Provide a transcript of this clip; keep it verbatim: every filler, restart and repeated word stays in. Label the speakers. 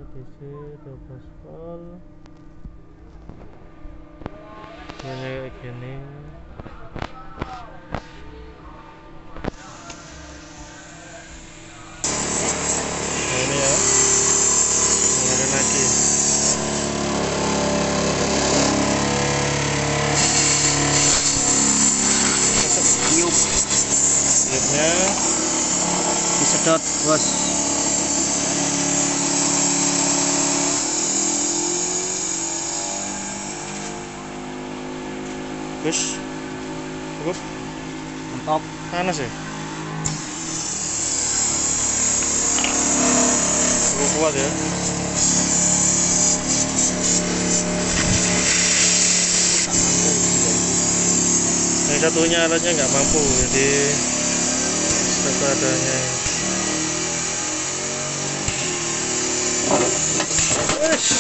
Speaker 1: D C dua belas volt. Ini kayak gini. Nah, ini ya, dengerin lagi.
Speaker 2: Tiup,
Speaker 1: Tiupnya
Speaker 2: disedot bos.
Speaker 1: Gus, cukup
Speaker 2: Mentok.
Speaker 1: panas ya? Cukup kuat ya. Yang satunya alatnya nggak mampu, jadi satu adanya. Wes.